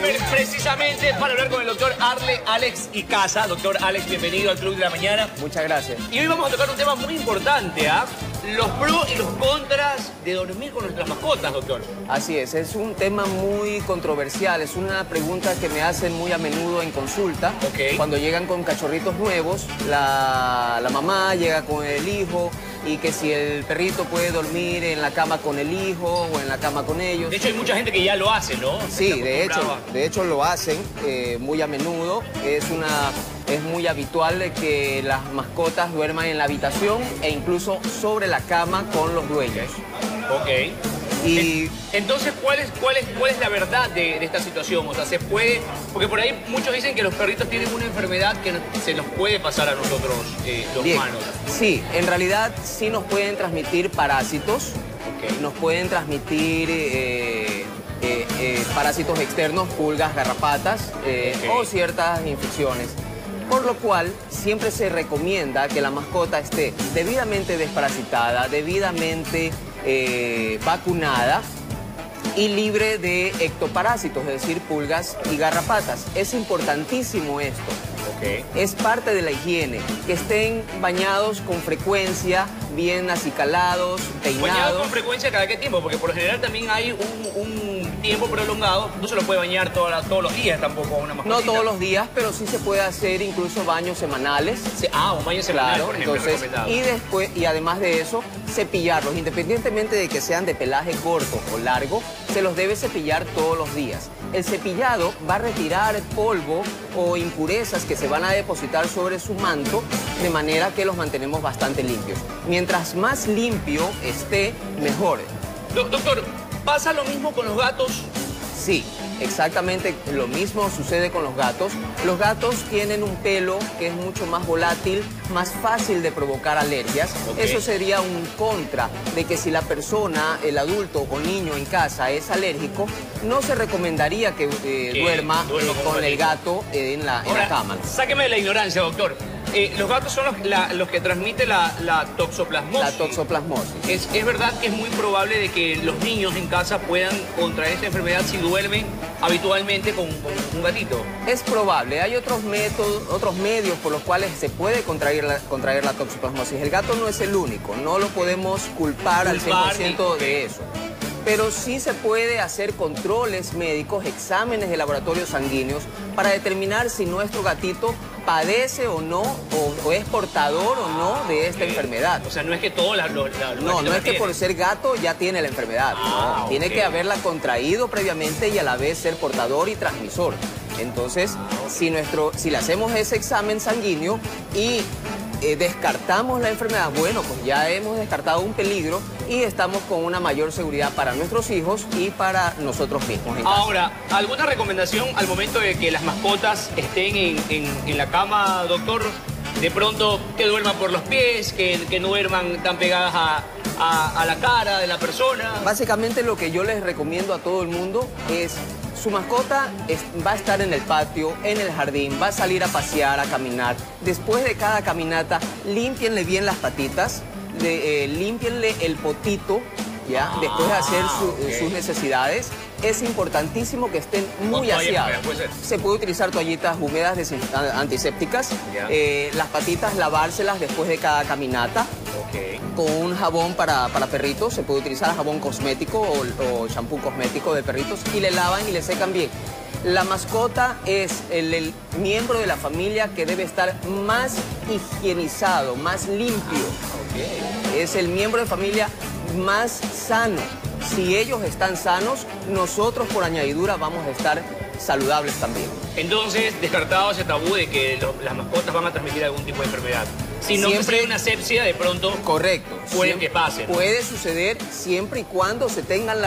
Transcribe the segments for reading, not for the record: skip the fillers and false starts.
precisamente para hablar con el doctor Alex Icaza. Doctor Alex, bienvenido al Club de la Mañana. Muchas gracias. Y hoy vamos a tocar un tema muy importante, ¿ah? Los pros y los contras de dormir con nuestras mascotas, doctor. Así es un tema muy controversial, es una pregunta que me hacen muy a menudo en consulta. Cuando llegan con cachorritos nuevos, la mamá llega con el hijo y que si el perrito puede dormir en la cama con el hijo o en la cama con ellos. De hecho, hay mucha gente que ya lo hace, ¿no? Sí, de hecho lo hacen muy a menudo. Es muy habitual que las mascotas duerman en la habitación e incluso sobre la cama con los dueños. Ok. Y entonces, ¿cuál es la verdad de esta situación? O sea, se puede... Porque por ahí muchos dicen que los perritos tienen una enfermedad que se nos puede pasar a nosotros, los humanos. Sí, en realidad sí nos pueden transmitir parásitos. Nos pueden transmitir parásitos externos, pulgas, garrapatas o ciertas infecciones. Por lo cual, siempre se recomienda que la mascota esté debidamente desparasitada, debidamente vacunada y libre de ectoparásitos, es decir, pulgas y garrapatas. Es importantísimo esto. Es parte de la higiene, que estén bañados con frecuencia, bien acicalados, peinados. ¿Bañados con frecuencia cada qué tiempo? Porque por lo general también hay un tiempo prolongado. No se lo puede bañar todos los días tampoco a una mascotita. No todos los días, pero sí se puede hacer incluso baños semanales. Un baño semanal, claro, por ejemplo, entonces, y además de eso, cepillarlos. Independientemente de que sean de pelaje corto o largo, se los debe cepillar todos los días. El cepillado va a retirar polvo o impurezas que se van a depositar sobre su manto, de manera que los mantenemos bastante limpios. Mientras más limpio esté, mejor. Doctor, ¿pasa lo mismo con los gatos? Sí, exactamente lo mismo sucede con los gatos. Los gatos tienen un pelo que es mucho más volátil, más fácil de provocar alergias. Eso sería un contra de que si la persona, el adulto o niño en casa es alérgico, no se recomendaría que duerma con el gato en la cama. Sáqueme de la ignorancia, doctor. Los gatos son los que transmiten la toxoplasmosis. La toxoplasmosis. ¿Es verdad que es muy probable de que los niños en casa puedan contraer esta enfermedad si duermen habitualmente con un gatito? Es probable. Hay otros métodos, otros medios por los cuales se puede contraer la toxoplasmosis. El gato no es el único. No lo podemos culpar al 100% de eso. Pero sí se puede hacer controles médicos, exámenes de laboratorios sanguíneos para determinar si nuestro gatito padece o no, o es portador o no de esta enfermedad. O sea, no es que todos no es que por ser gato ya tiene la enfermedad. Tiene que haberla contraído previamente y a la vez ser portador y transmisor. Entonces, si le hacemos ese examen sanguíneo y descartamos la enfermedad, bueno, pues ya hemos descartado un peligro y estamos con una mayor seguridad para nuestros hijos y para nosotros mismos en casa. Ahora, ¿alguna recomendación al momento de que las mascotas estén en la cama, doctor? De pronto que duerman por los pies, que no duerman tan pegadas a la cara de la persona. Básicamente lo que yo les recomiendo a todo el mundo es: su mascota va a estar en el patio, en el jardín, va a salir a pasear, a caminar. Después de cada caminata, límpienle bien las patitas, límpienle el potito, ¿ya? Después de hacer sus necesidades. Es importantísimo que estén muy aseados. Se puede utilizar toallitas húmedas antisépticas. Las patitas lavárselas después de cada caminata. Con un jabón para perritos, se puede utilizar jabón cosmético o shampoo cosmético de perritos y le lavan y le secan bien. La mascota es el miembro de la familia que debe estar más higienizado, más limpio. Es el miembro de familia más sano. Si ellos están sanos, nosotros por añadidura vamos a estar saludables también. Entonces, descartado ese tabú de que las mascotas van a transmitir algún tipo de enfermedad. Si no siempre una asepsia, de pronto puede que pase, ¿no? Puede suceder siempre y cuando se tengan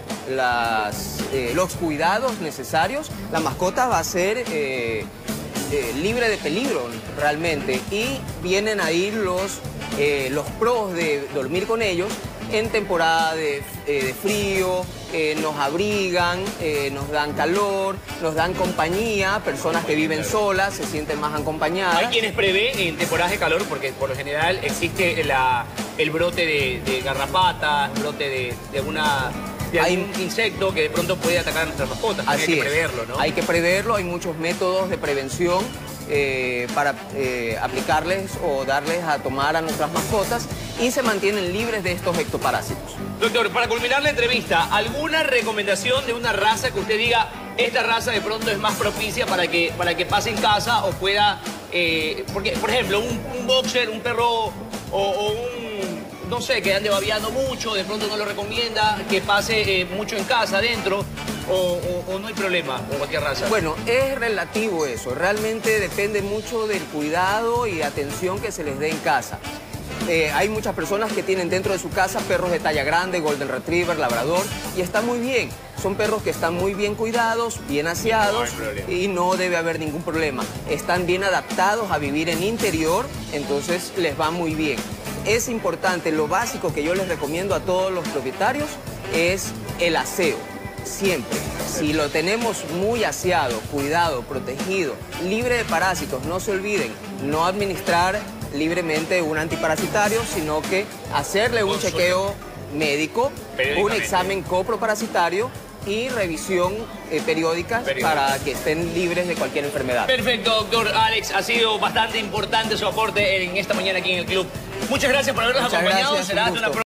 los cuidados necesarios. La mascota va a ser libre de peligro realmente. Y vienen ahí los pros de dormir con ellos en temporada de frío. Nos abrigan, nos dan calor, nos dan compañía, personas que viven solas se sienten más acompañadas. Hay quienes prevén en temporadas de calor, porque por lo general existe el brote de garrapatas, brote de alguna de algún insecto que de pronto puede atacar a nuestras mascotas. Hay que preverlo, ¿no? Hay que preverlo, hay muchos métodos de prevención para aplicarles o darles a tomar a nuestras mascotas y se mantienen libres de estos ectoparásitos. Doctor, para culminar la entrevista, ¿alguna recomendación de una raza que usted diga, esta raza de pronto es más propicia para que pase en casa o pueda... porque, por ejemplo, un boxer, un perro o un, no sé, que ande babeando mucho, de pronto no lo recomienda que pase mucho en casa, adentro, o no hay problema con cualquier raza? Bueno, es relativo eso. Realmente depende mucho del cuidado y atención que se les dé en casa. Hay muchas personas que tienen dentro de su casa perros de talla grande, Golden Retriever, Labrador, y está muy bien. Son perros que están muy bien cuidados, bien aseados y no debe haber ningún problema. Están bien adaptados a vivir en interior, entonces les va muy bien. Es importante, lo básico que yo les recomiendo a todos los propietarios es el aseo, siempre. Si lo tenemos muy aseado, cuidado, protegido, libre de parásitos, no se olviden, no administrar libremente un antiparasitario, sino que hacerle un chequeo médico, un examen coproparasitario y revisión periódica para que estén libres de cualquier enfermedad. Perfecto, doctor Alex. Ha sido bastante importante su aporte en esta mañana aquí en el club. Muchas gracias por habernos acompañado. Gracias, Será hasta una próxima.